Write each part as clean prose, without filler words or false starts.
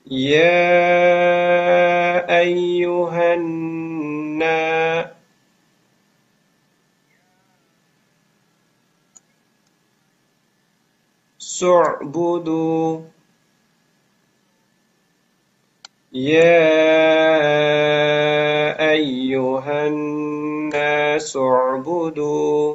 يا أيها الناس اعبدوا يا أيها الناس اعبدوا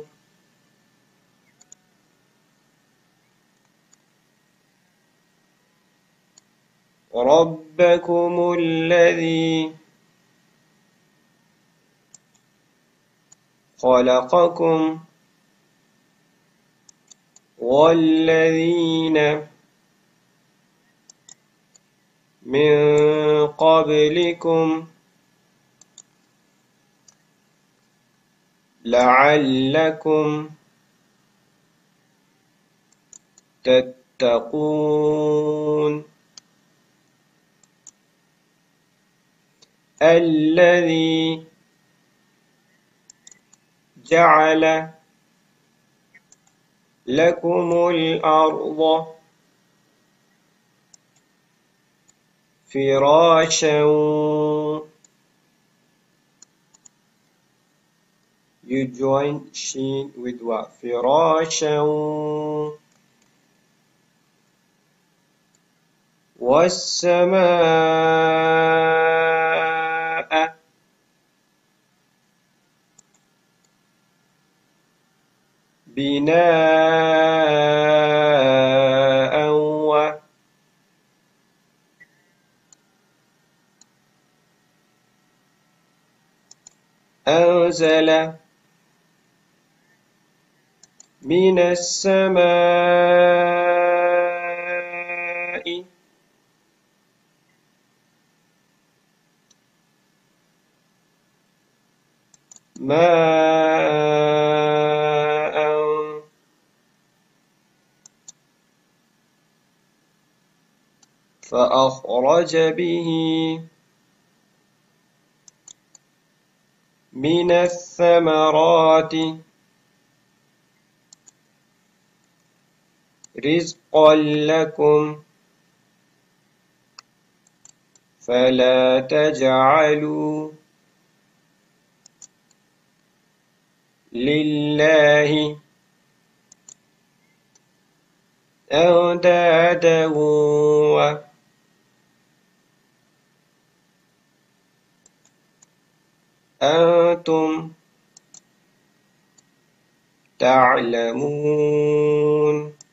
ربكم الذي خلقكم والذين من قبلكم لعلكم تتقون الذي جعل لكم الأرض فراشا You join shin with what? فراشا والسماء بناء أنزل من السماء ماء فأخرج به من الثمرات رزقا لكم فلا تجعلوا لله أندادا وأنتم تعلمون